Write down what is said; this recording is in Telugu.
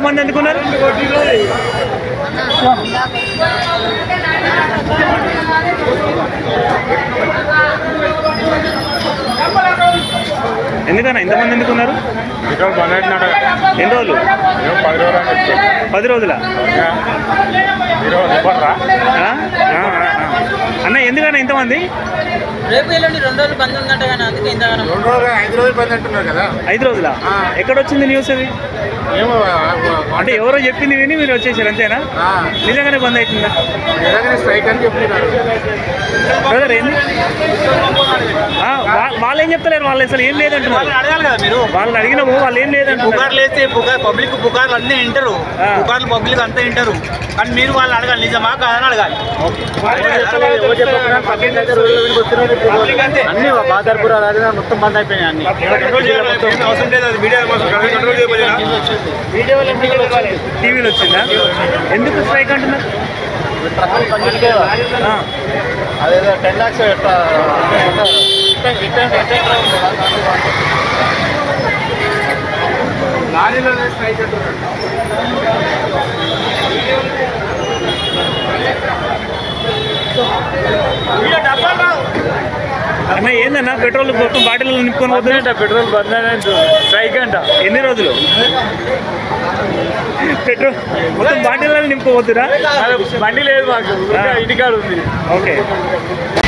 ఎంతమంది అందుకున్నారు? ఎందుకన్నా ఇంతమంది ఎందుకున్నారు? ఎన్ని రోజులు? 10 రోజులా? అన్న ఎందుకన్నా ఇంతమంది? రేపు ఎల్లుండి 2 రోజులు బంద్ ఉందంట కానీ అందుకే ఇంతగానో 5 రోజులు బంద్ అంటున్నారు కదా. 5 రోజులా? ఎక్కడ వచ్చింది న్యూస్ అది? అంటే ఎవరో చెప్పింది విని మీరు వచ్చేసారు అంతేనా? నిజంగానే బంద్ అవుతుందా? స్ట్రైక్ అని చెప్తున్నారు. బ్రదర్ ఏంది వాళ్ళు ఏం చెప్తలేరు? వాళ్ళు అసలు ఏం లేదంటున్నారు. అడగాలి కదా మీరు. వాళ్ళని అడిగినాము, వాళ్ళు ఏం లేదంటున్నారు. పుకార్లు వేస్తే పబ్లిక్ పుకార్లు అన్నీ వింటారు, పుకార్లు పబ్లిక్ అంతా వింటారు. కానీ మీరు వాళ్ళని అడగాలి, నిజమా కాదని అడగాలి. అన్ని బాదర్పూర్ మొత్తం బంద్ అయిపోయినాయి. అన్ని టీవీలో వచ్చిందా? ఎందుకు స్ట్రైక్ అంటున్నారు? అదేదో 10 lakhs లారీలోనే స్ట్రైక్ అంటున్నారు. అన్న ఏందన్నా పెట్రోల్ మొత్తం బాటిల్లో నింపుకొని పోతుందంట. పెట్రోల్ బంద్ స్ట్రైక్ అంట. ఎన్ని రోజులు? పెట్రోల్ మొత్తం బాటిల్లో నింపుకోవద్దురా? బండి లేదు మాకు, ఇంటికాడ ఉంది. ఓకే.